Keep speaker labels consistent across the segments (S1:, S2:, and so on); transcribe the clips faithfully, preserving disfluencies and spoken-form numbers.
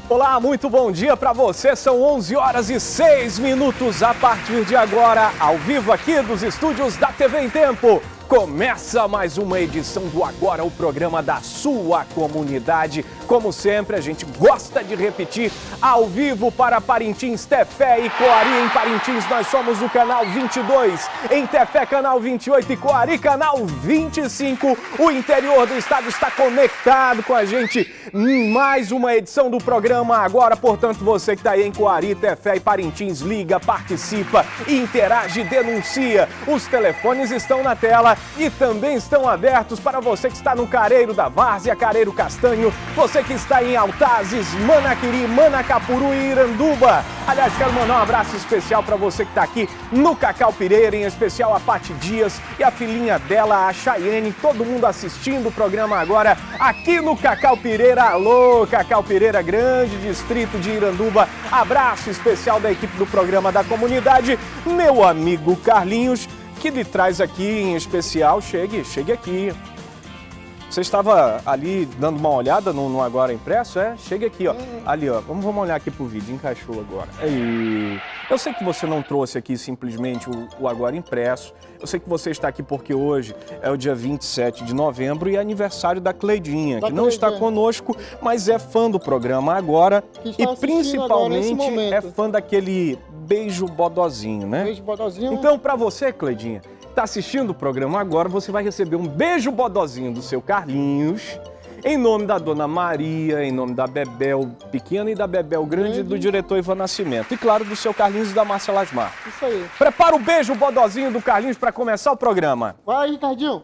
S1: Olá, muito bom dia para você. São onze horas e seis minutos a partir de agora, ao vivo aqui dos estúdios da T V em Tempo. Começa mais uma edição do Agora, o programa da sua comunidade. Como sempre, a gente gosta de repetir ao vivo para Parintins, Tefé e Coari. Em Parintins, nós somos o canal vinte e dois, em Tefé, canal vinte e oito e Coari, canal vinte e cinco. O interior do estado está conectado com a gente em mais uma edição do programa Agora. Portanto, você que está aí em Coari, Tefé e Parintins, liga, participa, interage, denuncia. Os telefones estão na tela e também estão abertos para você que está no Careiro da Várzea, Careiro Castanho, você que está em Altazes, Manaquiri, Manacapuru e Iranduba. Aliás, quero mandar um abraço especial para você que está aqui no Cacau Pireira, em especial a Pati Dias e a filhinha dela, a Chayene, todo mundo assistindo o programa agora aqui no Cacau Pireira. Alô, Cacau Pireira, grande distrito de Iranduba. Abraço especial da equipe do programa da comunidade, meu amigo Carlinhos, que lhe traz aqui em especial. Chegue, chegue aqui. Você estava ali dando uma olhada no, no Agora Impresso, é? Chegue aqui, ó. Ali, ó. Vamos, vamos olhar aqui pro vídeo. Encaixou agora. E eu sei que você não trouxe aqui simplesmente o, o Agora Impresso. Eu sei que você está aqui porque hoje é o dia vinte e sete de novembro e é aniversário da Cleidinha, que não está conosco, mas é fã do programa Agora e principalmente é fã daquele beijo bodozinho, né?
S2: Beijo bodozinho.
S1: Então, para você, Cleidinha, está assistindo o programa agora, você vai receber um beijo bodozinho do seu Carlinhos, em nome da Dona Maria, em nome da Bebel Pequena e da Bebel Grande, do diretor Ivan Nascimento. E claro, do seu Carlinhos e da Márcia Lasmar.
S2: Isso aí.
S1: Prepara o beijo bodozinho do Carlinhos para começar o programa.
S2: Vai, Ricardinho.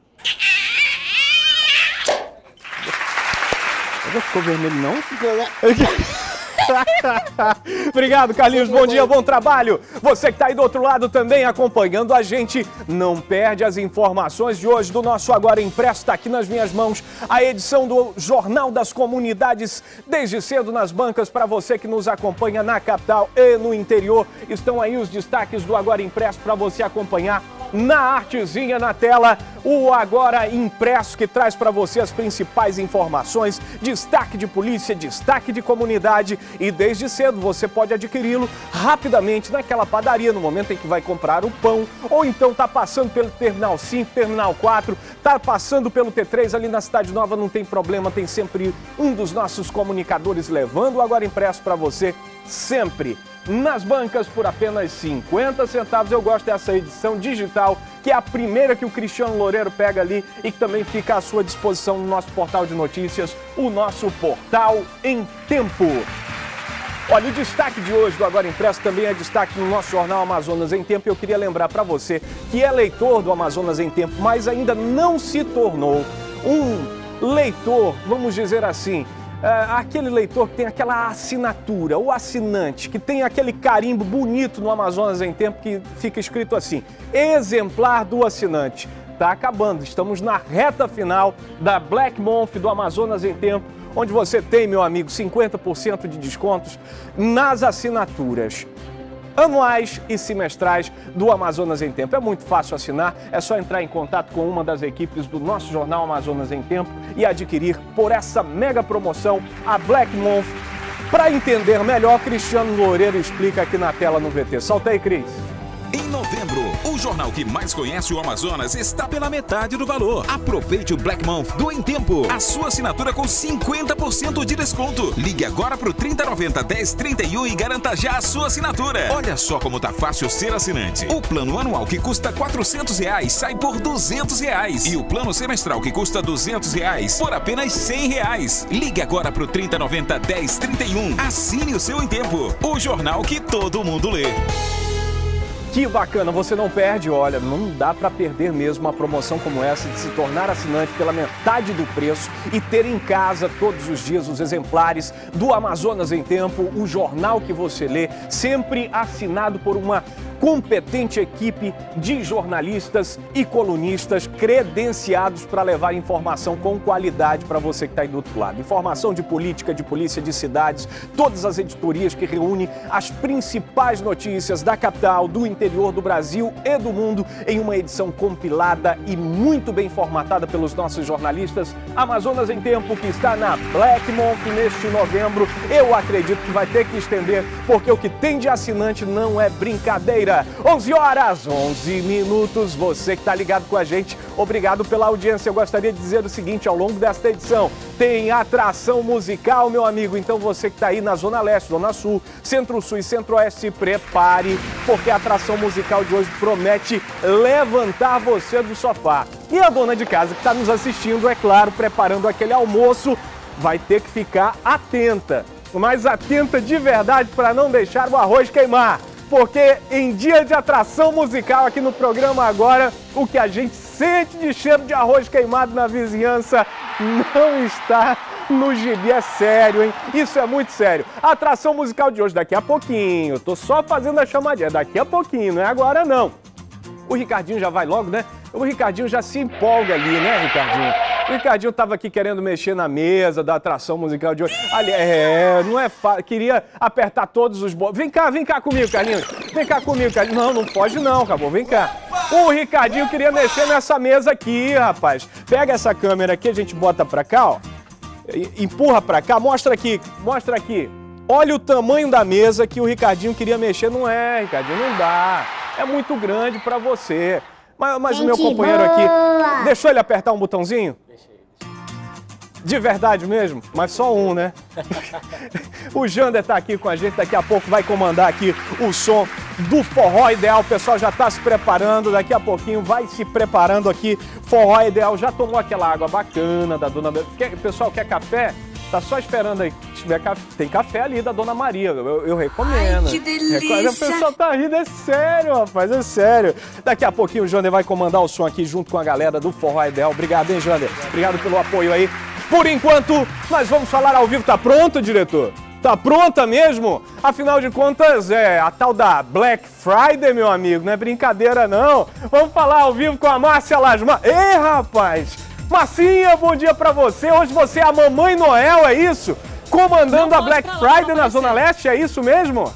S1: Não ficou vermelho, não? Obrigado, Carlinhos. Bom dia, bom trabalho. Você que está aí do outro lado também acompanhando a gente, não perde as informações de hoje do nosso Agora Impresso. Está aqui nas minhas mãos a edição do Jornal das Comunidades, desde cedo nas bancas. Para você que nos acompanha na capital e no interior, estão aí os destaques do Agora Impresso para você acompanhar na artezinha na tela. O Agora Impresso, que traz para você as principais informações, destaque de polícia, destaque de comunidade, e desde cedo você pode adquiri-lo rapidamente naquela padaria no momento em que vai comprar o pão, ou então tá passando pelo Terminal cinco, Terminal quatro, tá passando pelo T três ali na Cidade Nova, não tem problema, tem sempre um dos nossos comunicadores levando o Agora Impresso para você, sempre nas bancas por apenas cinquenta centavos. Eu gosto dessa edição digital, que é a primeira que o Cristiano Loureiro pega ali e que também fica à sua disposição no nosso portal de notícias, o nosso Portal em Tempo. Olha, o destaque de hoje do Agora Impresso também é destaque no nosso jornal Amazonas em Tempo. E eu queria lembrar para você que é leitor do Amazonas em Tempo, mas ainda não se tornou um leitor, vamos dizer assim, Uh, aquele leitor que tem aquela assinatura, o assinante, que tem aquele carimbo bonito no Amazonas em Tempo, que fica escrito assim, exemplar do assinante. Tá acabando, estamos na reta final da Black Month do Amazonas em Tempo, onde você tem, meu amigo, cinquenta por cento de descontos nas assinaturas anuais e semestrais do Amazonas em Tempo. É muito fácil assinar, é só entrar em contato com uma das equipes do nosso jornal Amazonas em Tempo e adquirir por essa mega promoção a Black Month. Para entender melhor, Cristiano Loureiro explica aqui na tela no V T. Solta aí, Cris.
S3: Em novembro, o jornal que mais conhece o Amazonas está pela metade do valor. Aproveite o Black Month do Em Tempo. A sua assinatura com cinquenta por cento de desconto. Ligue agora pro trinta noventa, dez trinta e um e garanta já a sua assinatura. Olha só como tá fácil ser assinante. O plano anual que custa quatrocentos reais sai por duzentos reais. E o plano semestral que custa duzentos reais por apenas cem reais. Ligue agora pro trinta noventa, dez trinta e um. Assine o seu Em Tempo. O jornal que todo mundo lê.
S1: Que bacana, você não perde, olha, não dá para perder mesmo uma promoção como essa de se tornar assinante pela metade do preço e ter em casa todos os dias os exemplares do Amazonas em Tempo, o jornal que você lê, sempre assinado por uma competente equipe de jornalistas e colunistas credenciados para levar informação com qualidade para você que está aí do outro lado. Informação de política, de polícia, de cidades, todas as editorias que reúnem as principais notícias da capital, do interior interior do Brasil e do mundo em uma edição compilada e muito bem formatada pelos nossos jornalistas. Amazonas em Tempo, que está na Black Month neste novembro. Eu acredito que vai ter que estender, porque o que tem de assinante não é brincadeira. onze horas, onze minutos. Você que está ligado com a gente, obrigado pela audiência. Eu gostaria de dizer o seguinte, ao longo desta edição, tem atração musical, meu amigo. Então você que está aí na Zona Leste, Zona Sul, Centro-Sul e Centro-Oeste, se prepare, porque a atração musical de hoje promete levantar você do sofá. E a dona de casa que está nos assistindo, é claro, preparando aquele almoço, vai ter que ficar atenta. Mas atenta de verdade para não deixar o arroz queimar. Porque em dia de atração musical aqui no programa agora, o que a gente sente de cheiro de arroz queimado na vizinhança não está no gibi. É sério, hein? Isso é muito sério. A atração musical de hoje daqui a pouquinho. Tô só fazendo a chamadinha. Daqui a pouquinho, não é agora não. O Ricardinho já vai logo, né? O Ricardinho já se empolga ali, né, Ricardinho? O Ricardinho tava aqui querendo mexer na mesa da atração musical de hoje. Ali, é, não é fácil. Queria apertar todos os botões. Vem cá, vem cá comigo, Carlinhos. Vem cá comigo, Carlinhos. Não, não pode não, acabou. Vem cá. O Ricardinho queria mexer nessa mesa aqui, rapaz. Pega essa câmera aqui, a gente bota pra cá, ó. Empurra pra cá, mostra aqui, mostra aqui. Olha o tamanho da mesa que o Ricardinho queria mexer. Não é, Ricardinho, não dá. É muito grande pra você. Mas, mas o meu companheiro aqui, deixou ele apertar um botãozinho? Deixei. De verdade mesmo? Mas só um, né? O Jander tá aqui com a gente, daqui a pouco vai comandar aqui o som do Forró Ideal. O pessoal já tá se preparando, daqui a pouquinho vai se preparando aqui. Forró Ideal, já tomou aquela água bacana da dona... Quer, pessoal, quer café? Tá só esperando aí. Se tiver café, tem café ali da Dona Maria, eu, eu recomendo. Ai, que delícia! O pessoal tá rindo, é sério, rapaz, é sério. Daqui a pouquinho o Jander vai comandar o som aqui junto com a galera do Forró Ideal. Obrigado, hein, Jander? Obrigado pelo apoio aí. Por enquanto, nós vamos falar ao vivo. Tá pronto, diretor? Tá pronta mesmo? Afinal de contas, é a tal da Black Friday, meu amigo, não é brincadeira, não. Vamos falar ao vivo com a Márcia Lasmar. Ei, rapaz! Marcinha, bom dia pra você. Hoje você é a Mamãe Noel, é isso? Comandando a Black Friday na Zona Leste, é isso mesmo?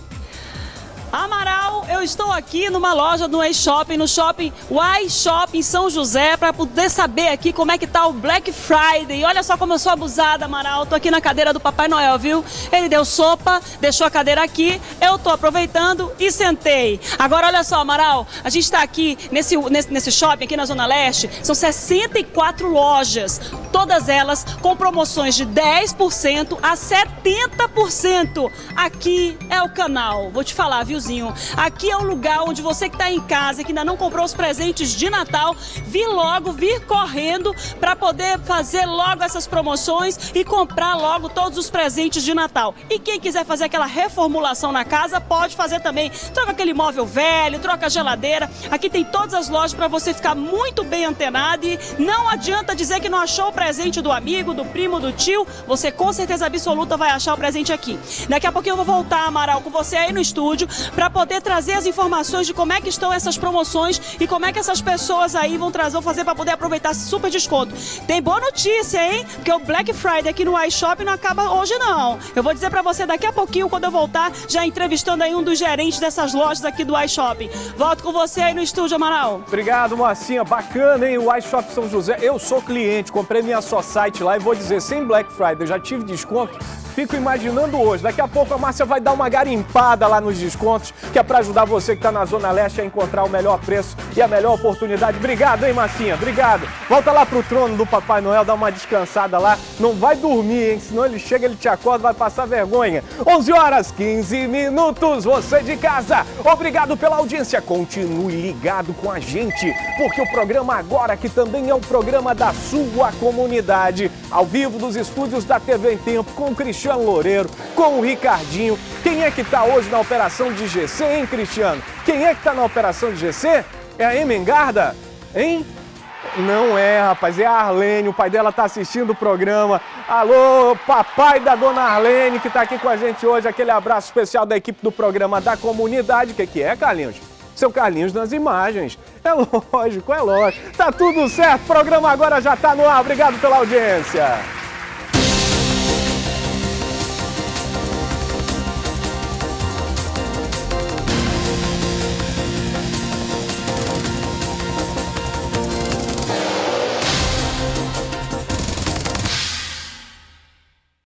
S2: Amaral, eu estou aqui numa loja do iShopping, no shopping iShopping São José, para poder saber aqui como é que tá o Black Friday. E olha só como eu sou abusada, Amaral. Tô aqui na cadeira do Papai Noel, viu? Ele deu sopa, deixou a cadeira aqui, eu tô aproveitando e sentei. Agora olha só, Amaral, a gente tá aqui nesse, nesse, nesse shopping aqui na Zona Leste, são sessenta e quatro lojas, todas elas com promoções de dez por cento a setenta por cento. Aqui é o canal, vou te falar, viu? Aqui é um lugar onde você que está em casa e que ainda não comprou os presentes de Natal, vir logo, vir correndo para poder fazer logo essas promoções e comprar logo todos os presentes de Natal. E quem quiser fazer aquela reformulação na casa, pode fazer também. Troca aquele móvel velho, troca a geladeira. Aqui tem todas as lojas para você ficar muito bem antenado e não adianta dizer que não achou o presente do amigo, do primo, do tio. Você com certeza absoluta vai achar o presente aqui. Daqui a pouquinho eu vou voltar, Amaral, com você aí no estúdio, para poder trazer as informações de como é que estão essas promoções e como é que essas pessoas aí vão trazer, vão fazer para poder aproveitar esse super desconto. Tem boa notícia, hein? Porque o Black Friday aqui no iShopping não acaba hoje, não. Eu vou dizer para você daqui a pouquinho, quando eu voltar, já entrevistando aí um dos gerentes dessas lojas aqui do iShopping. Volto com você aí no estúdio, Amaral.
S1: Obrigado, Marcinha. Bacana, hein? O iShopping São José. Eu sou cliente, comprei minha só site lá e vou dizer, sem Black Friday, já tive desconto. Fico imaginando hoje. Daqui a pouco a Márcia vai dar uma garimpada lá nos descontos, que é para ajudar você que está na Zona Leste a encontrar o melhor preço e a melhor oportunidade. Obrigado, hein, Marcinha? Obrigado. Volta lá pro trono do Papai Noel, dá uma descansada lá. Não vai dormir, hein? Senão ele chega, ele te acorda, vai passar vergonha. onze horas, quinze minutos. Você de casa, obrigado pela audiência. Continue ligado com a gente, porque o programa agora, que também é o programa da sua comunidade, ao vivo dos estúdios da T V em Tempo, com o Cristiano Loureiro, com o Ricardinho. Quem é que tá hoje na operação de G C, hein, Cristiano? Quem é que tá na operação de G C? É a Emengarda? Hein? Não é, rapaz, é a Arlene, o pai dela tá assistindo o programa. Alô, papai da dona Arlene, que tá aqui com a gente hoje. Aquele abraço especial da equipe do programa da comunidade. O que que é, Carlinhos? Seu Carlinhos nas imagens. É lógico, é lógico. Tá tudo certo, o programa agora já tá no ar. Obrigado pela audiência.